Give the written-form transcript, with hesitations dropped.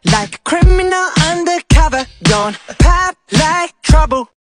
Like a criminal undercover, don't pop like trouble.